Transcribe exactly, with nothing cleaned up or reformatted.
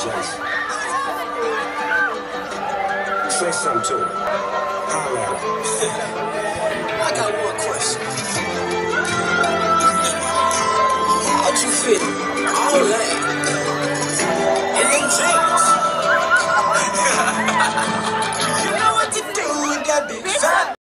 Jason. Say something to him. Holla at him. I got one question. How'd you fit all that